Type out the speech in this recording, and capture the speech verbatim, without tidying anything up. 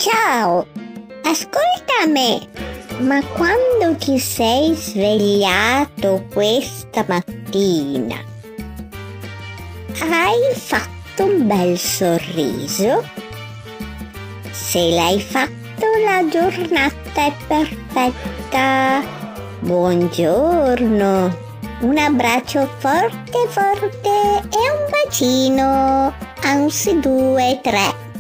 Ciao, ascolta me, ma quando ti sei svegliato questa mattina, hai fatto un bel sorriso? Se l'hai fatto, la giornata è perfetta. Buongiorno, un abbraccio forte forte e un bacino, anzi due, tre.